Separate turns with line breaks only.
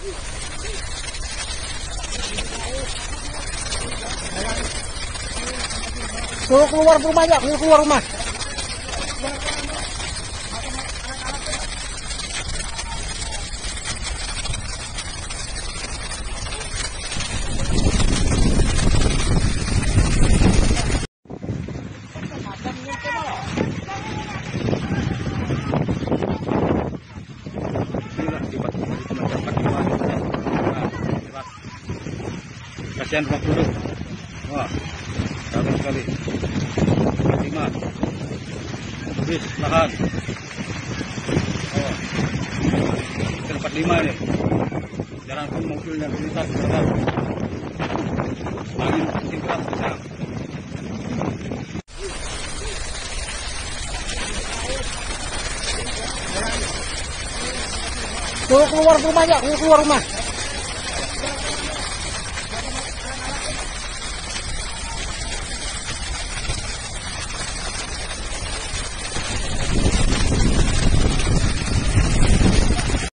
Suruh keluar rumahnya, keluar rumah.
Kasihan rumah penduduk. Wah, jauh sekali. 5 habis lahan. Oh, ke 45 ini. Jarang pun mobil yang melintas bergerak. Angin makin keras kencang.
Suruh keluar rumahnya, keluar rumah.